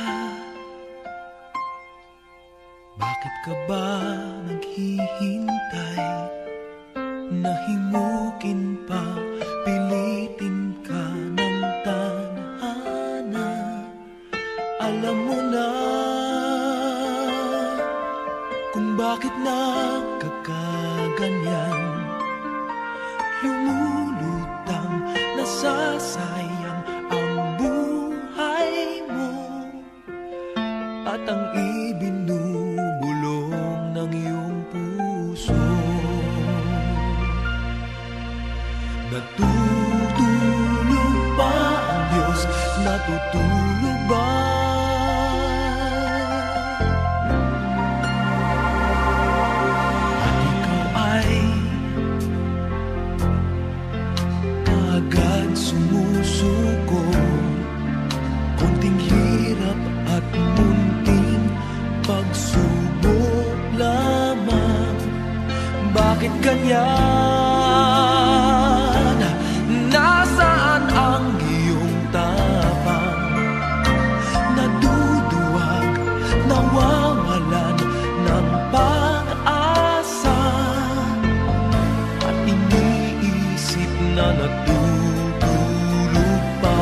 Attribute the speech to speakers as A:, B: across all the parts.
A: Bakit ka ba naghihintay? Nahimukin pa, pilitin ka ng tadhana. Alam mo na kung bakit nagkakaganyan. Lumulutang, nasasayang ang buhay mo at ang ibinubulong ng iyong puso. Natutulog ba ang Diyos? Natutulog ba? At ikaw ay agad sumusuko. Konting hirap at munting pagsubok lamang. Bakit ganyan? Nasaan ang iyong tapang? Naduduwag, nawawalan ng pag-asa, at iniisip na natutulog pa.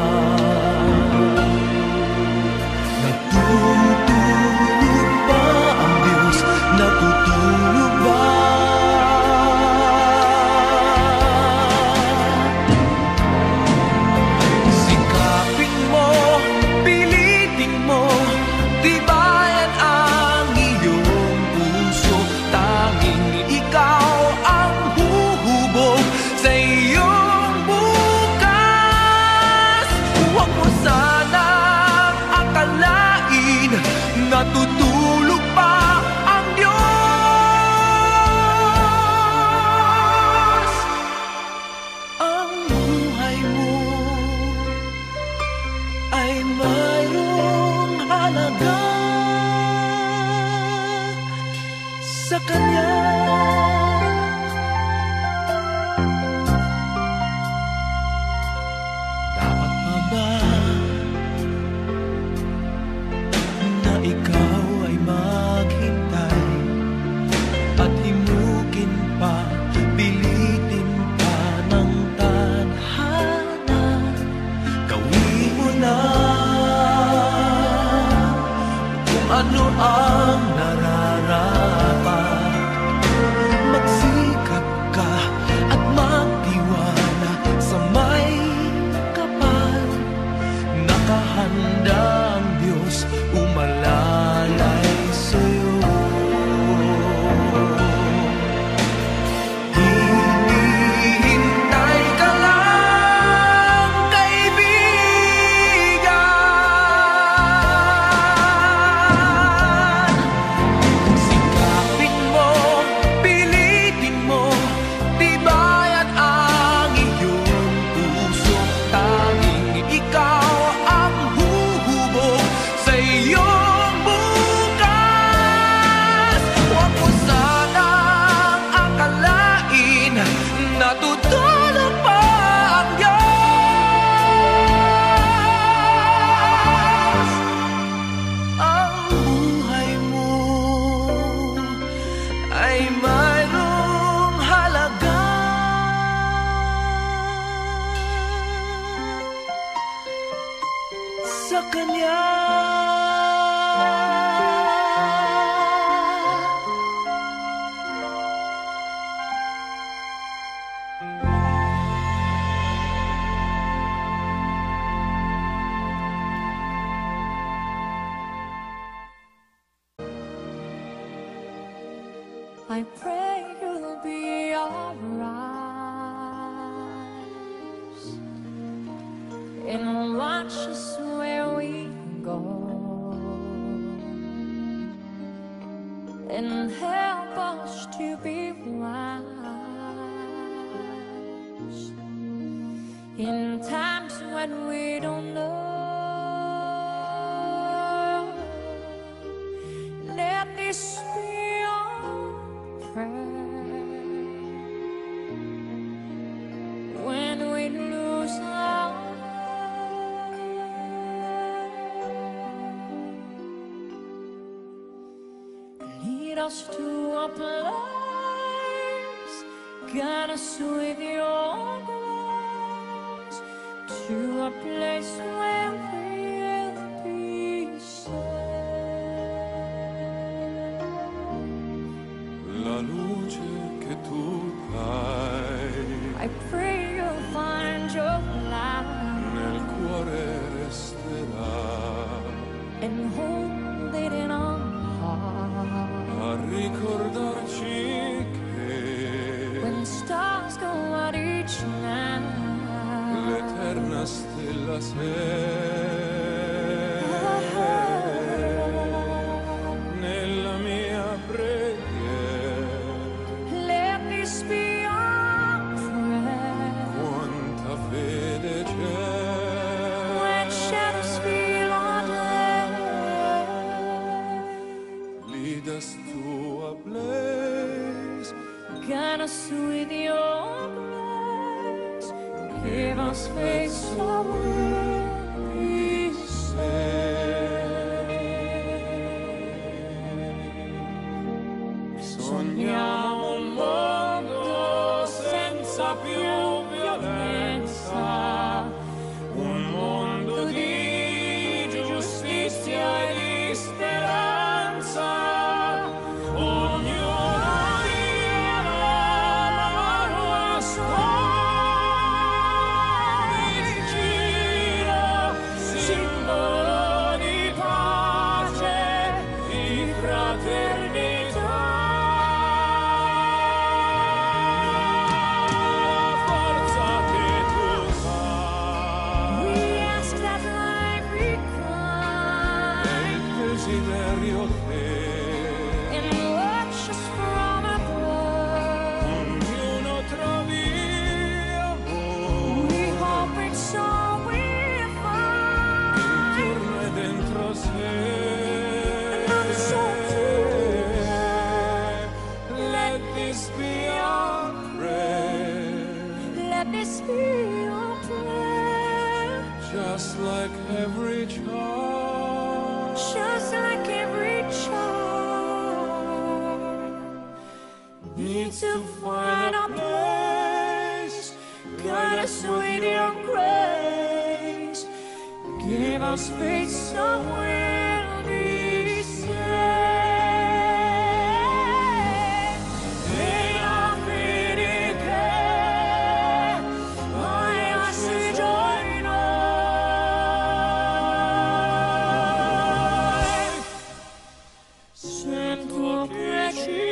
A: Natutulog ba ang Diyos? Natutulog ba? Sikapin mo, pilitin mo, tibayan ang iyong puso. Tanging ikaw ang huhubog sa iyong bukas. Huwag mo sanang akalain natutulog pa ang Diyos. Ang buhay mo ay mayroong halaga sa Kanya. Dapat pa ba na ikaw ay maghintay at himukin pa, pilitin pa ng tadhana? Gawin mo na kung ano ang nararapat. Magsikap ka at magtiwala sa may kapal. Nakahanda ang Diyos umalalay sa'yo. Hinihintay ka lang, kaibigan. Sikapin mo, pilitin mo, tibayan ang iyong puso. Tanging ikaw ang huhubog sa iyong bukas. Huwag mo sanang akalain natutulog pa ang Diyos. Ang buhay mo ay mayroong halaga sa Kanya.
B: I pray you'll be alright and watch us where we go and help us to be wise in times when we don't know. Let this be our prayer when we lose our way. lead us to a place, guide us with your grace, to a place where we'll be safe.
A: La luce che tu dai
B: I pray you'll find your light
A: nel cuore resterà
B: and hold it in our heart.
A: a ricordarci che
B: When stars go out each night,
A: l'eterna stella sei nella mia preghiera.
B: let this be our prayer.
A: Quanta fede c'è
B: When shadows fill our day,
A: lead us to a place,
B: guide us with your grace, give us faith so we'll be
A: sogniamo un mondo senza più violenza, un mondo di giustizia e di speranza. Ognuno dia la mano a suo vicino, simbolo di pace, di fraternità. Forza che tu sai,
B: we ask that life
A: è
B: recline
A: il desiderio che
B: and watch us from above.
A: ognuno trovi
B: We
A: amore
B: hope it's all we find.
A: intorno e dentro sé.
B: Another soul to
A: Let this be our prayer,
B: let this be your prayer,
A: just like every child.
B: just like every child needs to find a place. Guide us with your grace, give us faith so we'll be saved. E la fede che hai assaggio in noi, sento che ci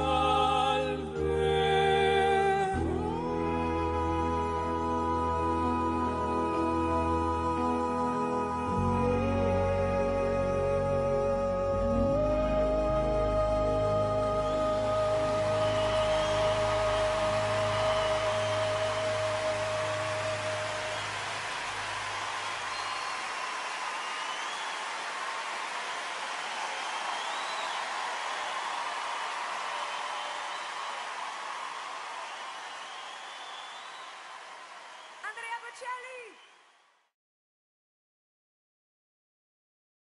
B: Andrea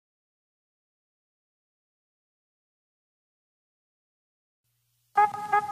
B: Bocelli!